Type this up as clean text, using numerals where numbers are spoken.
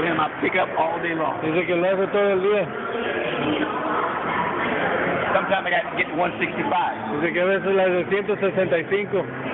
tell him I pick up all day long. Dice que lo hace todo el día. Sometimes I got to get to 165. Dice que a veces las de 165.